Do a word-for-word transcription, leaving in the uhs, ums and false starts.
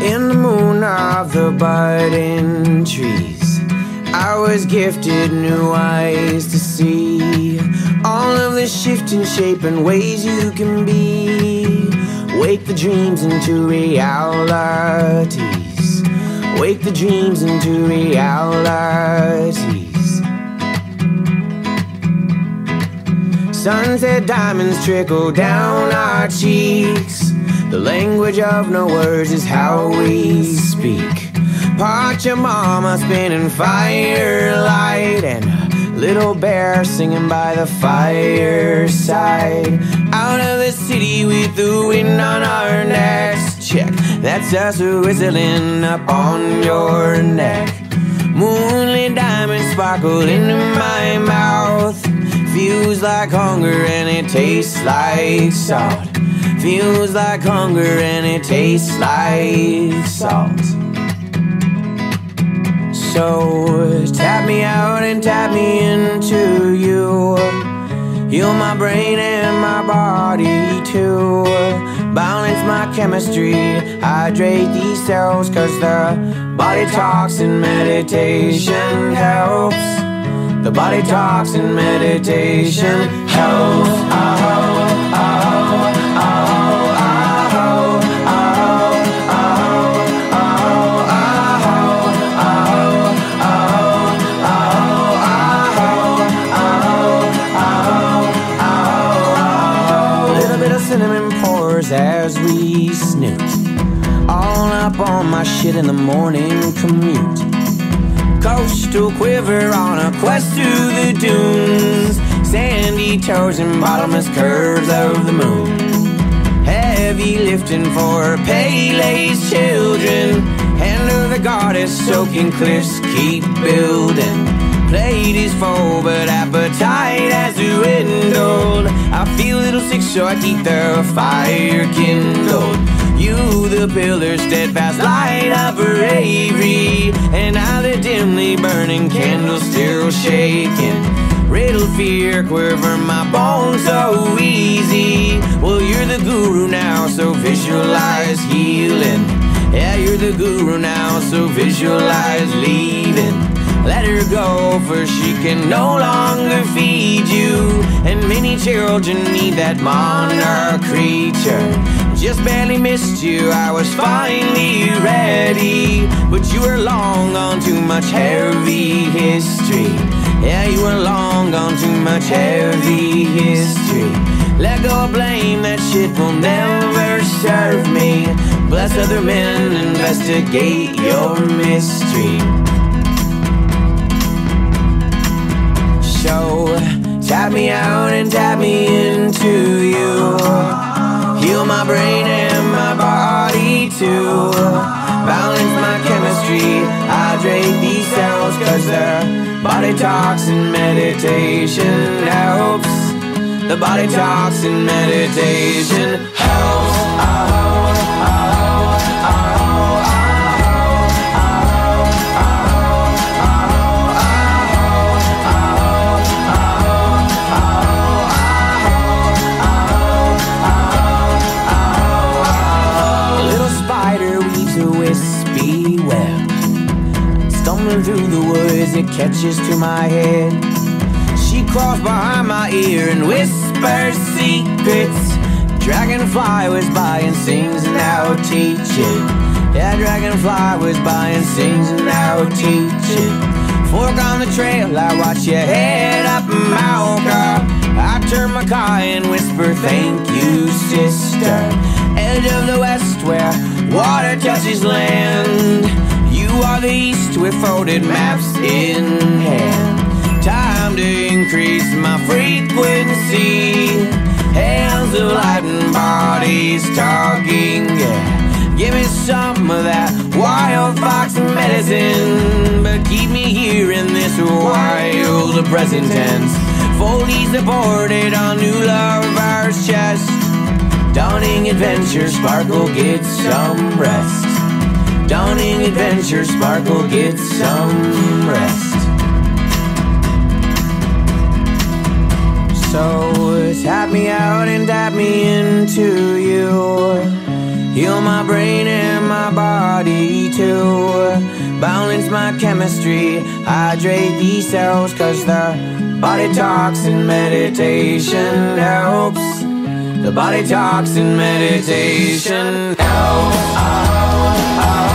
In the moon of the budding trees, I was gifted new eyes to see all of the shifting shape and ways you can be. Wake the dreams into realities. Wake the dreams into realities. Sunset diamonds trickle down our cheeks. The language of no words is how we speak. Part your mama spinning firelight, and a little bear singing by the fireside. Out of the city with the wind on our necks. Check, that's us whistling up on your neck. Moonlit diamonds sparkle into my mouth. Feels like hunger and it tastes like salt. Feels like hunger and it tastes like salt. So tap me out and tap me into you. Heal my brain and my body too. Balance my chemistry, hydrate these cells, cause the body talks and meditation helps. The body talks and meditation helps. Oh, oh, oh, cinnamon pours as we snoot, all up on my shit in the morning commute. Coastal quiver on a quest to the dunes, sandy toes and bottomless curves of the moon. Heavy lifting for Pele's children, hand of the goddess soaking cliffs keep building. Plate is full but appetite has dwindled. I feel a little sick so I keep the fire kindled. You the pillar steadfast light of bravery, and I the dimly burning candle still shaking. Riddle fear quiver my bones so easy. Well, you're the guru now, so visualize healing. Yeah, you're the guru now, so visualize leaving. Let her go, for she can no longer feed you, and many children need that monarch creature. Just barely missed you, I was finally ready, but you were long gone, too much heavy history. Yeah, you were long gone, too much heavy history. Let go of blame, that shit will never serve me. Bless other men, investigate your mystery. So tap me out and tap me into you. Heal my brain and my body too. Balance my chemistry, hydrate these cells, cause the body talks and meditation helps. The body talks and meditation helps. Oh, oh, oh, oh, through the woods, it catches to my head. She crawls behind my ear and whispers secrets. Dragonfly whizzes by and sings, and now teach it. Yeah, dragonfly whizzes by and sings, and now teach it. Fork on the trail, I watch you head up Malka. I turn my car and whisper, thank you, sister. Edge of the west where water touches land. You are the east with folded maps in hand. Time to increase my frequency. Hands of light and bodies talking, yeah. Give me some of that wild fox medicine, but keep me here in this wild present tense. Foley supported on new lover's chest. Dawning adventure, Sparkle gets some rest. Dawning adventure, Sparkle gets some rest. So tap me out and tap me into you. heal my brain and my body too. Balance my chemistry, hydrate these cells, cause the body talks and meditation helps. The body talks and meditation helps. Oh, oh, oh.